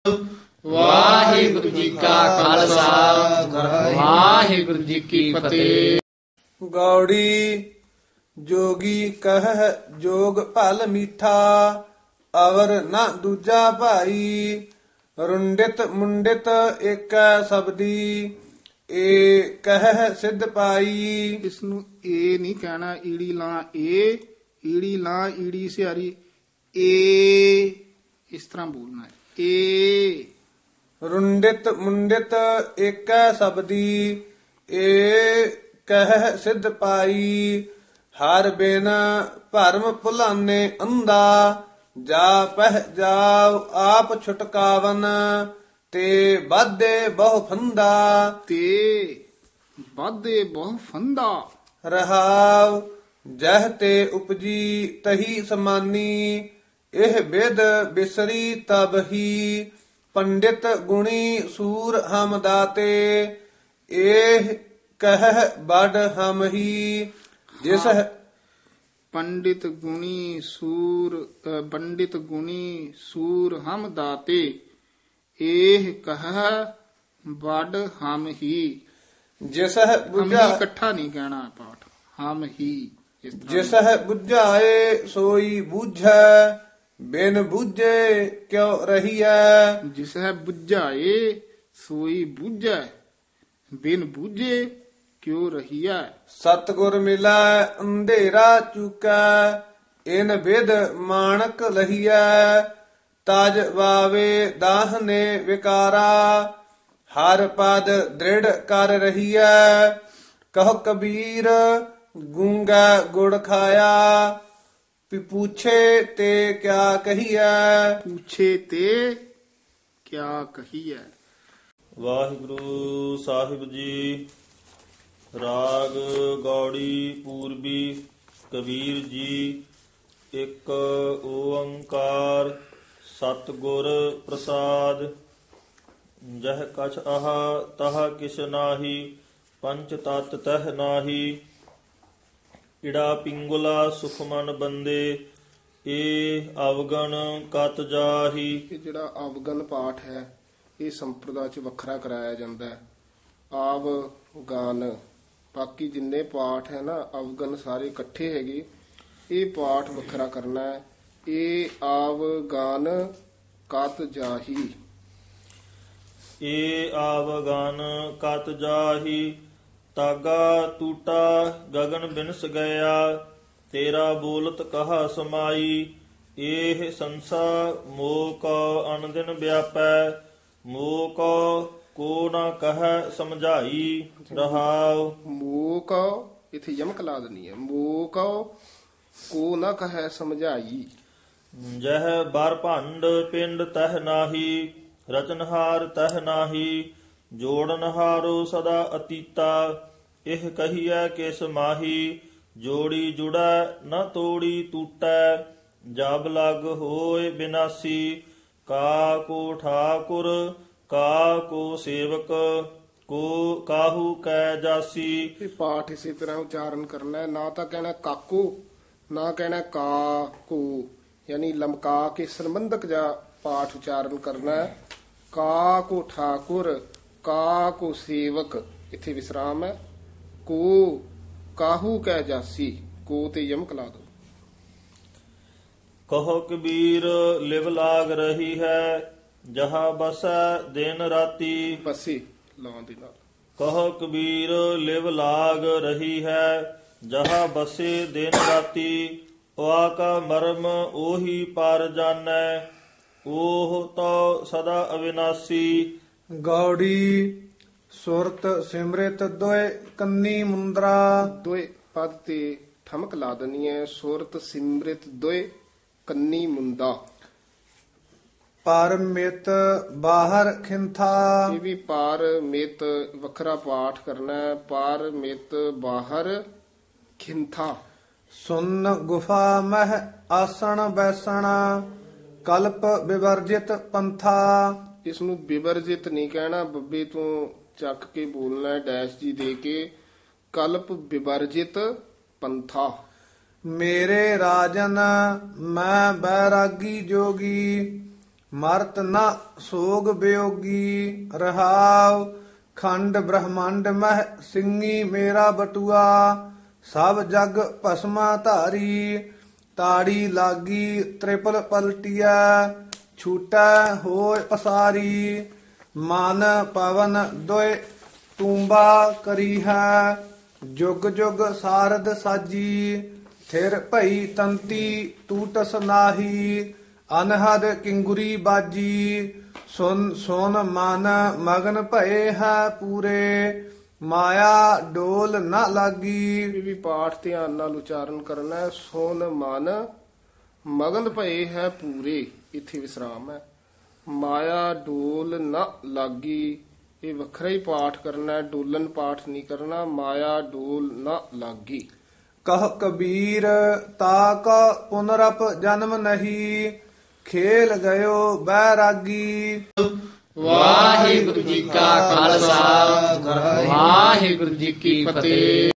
ਵਾਹਿਗੁਰੂ ਜੀ ਕਾ ਖਾਲਸਾ ਵਾਹਿਗੁਰੂ ਜੀ ਕੀ ਫਤਿਹ। ਗੌੜੀ ਜੋਗੀ ਕਹਿ ਜੋਗ ਭਲ ਮੀਠਾ, ਅਵਰ ਨਾ ਦੂਜਾ ਭਾਈ। ਰੁੰਡਿਤ ਮੁੰਡਿਤ ਏਕੈ ਸਬਦੀ, ਏ ਕਹਿ ਸਿਧ ਪਾਈ। ਇਸ ਨੂੰ ਏ ਨਹੀਂ ਕਹਿਣਾ, ਈੜੀ ਲਾ ਏ, ਈੜੀ ਲਾ ਈੜੀ ਸਿਆਰੀ ਏ, ਇਸ ਤਰ੍ਹਾਂ ਬੋਲਣਾ ਹੈ ਏ। ਰੁੰਡਿਤ ਮੁੰਡਿਤ ਏਕੈ ਸਬਦੀ, ਏ ਕਹਿ ਸਿਧ ਪਾਈ। ਹਰ ਬਿਨ ਭਰਮ ਭੁਲਾਨੇ ਅੰਧਾ, ਜਾ ਪਹਿ ਜਾਉ ਆਪ ਛੁਟਕਾਵਨ। ਤੇ ਬਾਧੇ ਬਹੁ ਫੰਦਾ, ਤੇ ਬਾਧੇ ਬਹੁ ਫੰਦਾ। ਰਹਾਉ ਜਹ ਤੇ ਉਪਜੀ ਤਹੀ ਸਮਾਨੀ। ਇਹ ਬਿਦ ਬਿਸਰੀ ਤਬਹੀ, ਪੰਡਿਤ ਗੁਣੀ ਸੂਰ ਹਮ ਦਾਤੇ। ਇਹ ਕਹਿ ਬੜ ਹਮ ਹੀ, ਜਿਸ ਪੰਡਿਤ ਗੁਣੀ ਪੰਡਿਤ ਗੁਣੀ ਸੂਰ ਹਮ ਦਾਤੇ। ਇਹ ਕਹਿ ਬੜ ਹਮ ਹੀ। ਜਿਸ ਹਮ ਹੀ ਬੁਝਾ ਇਕੱਠਾ ਨਹੀਂ ਕਹਿਣਾ ਪਾਠ, ਹਮ ਹੀ ਇਸ ਤਰ੍ਹਾਂ। ਜਿਸ ਬੁਝਾਏ ਸੋਈ ਬੁਝੈ, ਬਿਨ ਬੁਝੇ ਕਿਉ ਰਹੀਐ। ਜਿਸ ਹੈ ਬੁਝਾਏ ਸੋਈ ਬੁਝੈ, ਬਿਨ ਬੁਝੇ ਕਿਉ ਰਹੀਐ। ਸਤਿਗੁਰ ਮਿਲੈ ਅੰਧੇਰਾ ਚੁਕੈ, ਇਨ ਵਿਦ ਮਾਣਕ ਲਹੀਐ। ਤਜ ਵਾਵੇ ਦਾਹਨੇ ਵਿਕਾਰਾ, ਹਰ ਪਦ ਦ੍ਰਿੜ ਕਰ ਰਹੀਐ। ਕਹੋ ਕਬੀਰ ਗੂੰਗਾ ਗੁੜ ਖਾਇਆ, ਪੁੱਛੇ ਤੇ ਕਿਆ ਕਹੀਐ। ਪੁੱਛੇ ਤੇ ਕਿਆ ਕਹੀਐ। ਵਾਹਿਗੁਰੂ ਸਾਹਿਬ ਜੀ। ਰਾਗ ਗੌੜੀ ਪੂਰਬੀ। ਕਬੀਰ ਜੀ। ਇੱਕ ਓੰਕਾਰ ਸਤਿਗੁਰ ਪ੍ਰਸਾਦ। ਜਹ ਕਛ ਆਹ ਤਹ ਕਿਛ ਨਾਹੀ, ਪੰਚ ਤਤ ਤਹ ਨਾਹੀ। ਇੜਾ ਪਿੰਗੁਲਾ ਸੁਖ ਮਨ ਬੰਦੇ, ਏ ਅਵਗਣ ਕਤ ਜਾਹੀ। ਇਹ ਜਿਹੜਾ ਅਵਗਨ ਪਾਠ ਹੈ ਇਹ ਸੰਪਰਦਾ ਚ ਵੱਖਰਾ ਕਰਾਇਆ ਜਾਂਦਾ ਹੈ। ਆਵ ਗਾਨ, ਬਾਕੀ ਜਿੰਨੇ ਪਾਠ ਹੈ ਨਾ ਅਵਗਨ ਸਾਰੇ ਇਕੱਠੇ ਹੈਗੇ, ਇਹ ਪਾਠ ਵੱਖਰਾ ਕਰਨਾ ਹੈ। ਇਹ ਆਵ ਗਾਨ ਕਤ ਜਾਹੀ। ਏ ਆਵਗਨ ਕਤ ਜਾਹੀ। ਤਾਗਾ ਟੂਟਾ ਗਗਨ ਬਿਨਸ ਗਿਆ, ਤੇਰਾ ਬੋਲਤ ਕਹਾ ਸਮਾਈ। ਇਹ ਸੰਸਾ ਮੋਹ ਕੋ ਅਨਦਿਨ ਵਿਆਪੈ, ਮੋਹ ਕੋ ਨਾ ਕਹਿ ਸਮਝਾਈ। ਰਹਾਉ ਮੋਹ ਕਉ, ਇੱਥੇ ਯਮਕ ਲਾ ਦੇਣੀ ਹੈ। ਮੋਹ ਕਉ ਕੋ ਨਾ ਕਹੈ ਸਮਝਾਈ। ਜਹ ਬਰ ਭੰਡ ਪਿੰਡ ਤਹ ਨਾਹੀ, ਰਚਨਹਾਰ ਤਹ ਨਾਹੀ। ਜੋੜਨਹਾਰੋ ਸਦਾ ਅਤੀਤਾ, ਇਹ ਕਹੀਐ ਕਿਸ ਮਾਹੀ। ਜੋੜੀ ਜੁੜੈ ਨ ਤੋੜੀ ਟੂਟੈ, ਜਬ ਲਗ ਹੋਏ ਬਿਨਾਸੀ। ਕਾ ਕੋ ਠਾਕੁਰ ਕਾ ਕੋ ਸੇਵਕ, ਕੋ ਕਾਹੂ ਕੈ ਜਾਸੀ। ਇਹ ਪਾਠ ਇਸੇ ਤਰ੍ਹਾਂ ਉਚਾਰਨ ਕਰਨਾ ਹੈ, ਨਾ ਤਾਂ ਕਹਿਣਾ ਕਾਕੂ, ਨਾ ਕਹਿਣਾ ਕਾ ਕੋ, ਯਾਨੀ ਲਮਕਾ ਕੇ ਸੰਬੰਧਕ ਜਾ ਪਾਠ ਉਚਾਰਨ ਕਰਨਾ ਹੈ। ਕਾ ਕੋ ਠਾਕੁਰ, ਕਾ ਕੋ ਸੇਵਕ, ਇੱਥੇ ਵਿਸਰਾਮ ਹੈ। ਕੋ ਕਾਹੂ ਕਹਿ ਜਾਸੀ, ਕੋ ਤੇ ਯਮਕ ਲਾ ਦੋ। ਕਹੋ ਕਬੀਰ ਲਿਵ ਲਾਗ ਰਹੀ ਹੈ, ਜਹਾ ਬਸੈ ਦਿਨ ਰਾਤੀ। ਬਸੇ ਲਾਉਣ ਦੇ ਨਾਲ। ਕਹੋ ਕਬੀਰ ਲਿਵ ਲਾਗ ਰਹੀ ਹੈ, ਜਹਾ ਬਸੇ ਦਿਨ ਰਾਤੀ। ਵਾ ਕਾ ਮਰਮ ਉਹੀ ਪਰ ਜਾਣੈ, ਉਹ ਤੋ ਸਦਾ ਅਵਿਨਾਸੀ। ਗੌੜੀ ਸੁਰਤ ਸਿਮਰਿਤ ਦੋਇ ਕੰਨੀ ਮੁੰਦਰਾ। ਦੋਏ ਪਦ ਤੇ ਠਮਕ ਲਾ ਦੇਣੀ ਹੈ। ਸੁਰਤ ਸਿਮਰਿਤ ਦੋਏ ਕੰਨੀ ਮੁੰਦਾ। ਪਰ ਮਿਤ ਬਾਹਰ ਖਿੰਥਾ। ਇਹ ਵੀ ਪਾਰ ਮਿਤ ਵੱਖਰਾ ਪਾਠ ਕਰਨਾ ਹੈ। ਪਾਰ ਮਿਤ ਬਾਹਰ ਖਿੰਥਾ। ਸੁਨ ਗੁਫਾ ਮਹਿ ਆਸਣ ਬੈਸਣ, ਕਲਪ ਵਿਵਰਜਿਤ ਪੰਥਾ। ਇਸ ਨੂੰ ਵਿਵਰਜਿਤ ਨਹੀਂ ਕਹਿਣਾ, ਬੱਬੇ ਤੋਂ ਚੱਕ ਕੇ ਬੋਲਣਾ ਹੈ, ਡੈਸ਼ ਜੀ ਦੇ ਕੇ। ਕਲਪ ਵਿਵਰਜਿਤ ਪੰਥਾ। ਮੇਰੇ ਰਾਜਨ ਮੈਂ ਬੈਰਾਗੀ ਜੋਗੀ, ਮਰਤ ਨ ਸੋਗ ਬਿਯੋਗੀ ਰਹਾਉ। ਖੰਡ ਬ੍ਰਹਮੰਡ ਮਹਿ ਸਿੰਘੀ ਮੇਰਾ ਬਟੂਆ, ਸਭ ਜਗ ਭਸਮਾ ਧਾਰੀ। ਤਾੜੀ ਲਾਗੀ ਤ੍ਰਿਪਲ ਪਲਟੀਐ, ਛੂਟੈ ਹੋਇ ਪਸਾਰੀ। ਮਨ ਪਵਨ ਦੋਇ ਤੂੰਬਾ ਕਰੀ ਹੈ, ਜੁਗ ਜੁਗ ਸਾਰਦ ਸਾਜੀ। ਥਿਰ ਭਈ ਤੰਤੀ ਟੂਟਸ ਨਾਹੀ, ਅਨਹਦ ਕਿੰਗੁਰੀ ਬਾਜੀ। ਸੁਨ ਸੁਨ ਮਨ ਮਗਨ ਭਏ ਹੈ ਪੂਰੇ, ਮਾਇਆ ਡੋਲ ਨ ਲਾਗੀ। ਇਹ ਵੀ ਪਾਠ ਧਿਆਨ ਨਾਲ ਉਚਾਰਨ ਕਰਨਾ ਹੈ। ਸੋਨ ਮਨ ਮਗਨ ਭਏ ਹੈ ਪੂਰੇ, ਇੱਥੇ ਵਿਸਰਾਮ ਹੈ। ਮਾਇਆ ਡੋਲ ਨ ਲਾਗੀ, ਇਹ ਵੱਖਰਾ ਹੀ ਪਾਠ ਕਰਨਾ ਹੈ, ਡੋਲਨ ਪਾਠ ਨਹੀਂ ਕਰਨਾ। ਮਾਇਆ ਡੋਲ ਨ ਲਾਗੀ। ਕਹ ਕਬੀਰ ਤਾ ਕਾ ਪੁਨਰਪ ਜਨਮ ਨਹੀਂ, ਖੇਲ ਗਇਓ ਬੈਰਾਗੀ। ਵਾਹਿਗੁਰੂ ਜੀ ਕਾ ਖਾਲਸਾ ਵਾਹਿਗੁਰੂ ਜੀ ਕੀ ਫਤਿਹ।